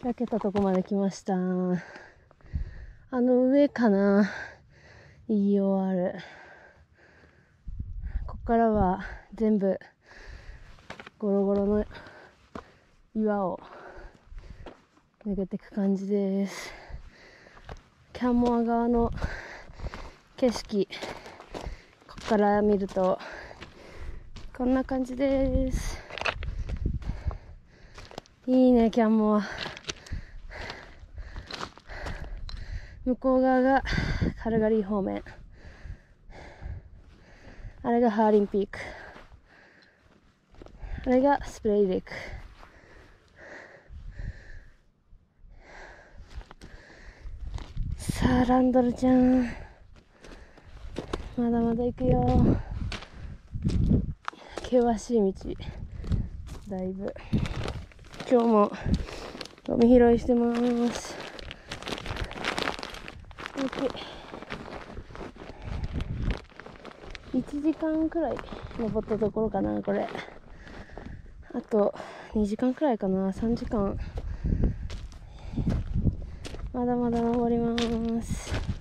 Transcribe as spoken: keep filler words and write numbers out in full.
開けたとこまで来ました。あの上かな、 イーオーアール。 ここからは全部ゴロゴロの岩を抜けていく感じです。キャンモア側の景色、ここから見るとこんな感じです。いいね、キャンモア。向こう側がカルガリー方面、あれがハーリンピーク、あれがスプレイレイク。さあランドルちゃん、まだまだ行くよ。険しい道、だいぶ。今日もゴミ拾いしてます。いちじかんくらい登ったところかな、これ。あとにじかんくらいかな、さんじかん。まだまだ登ります。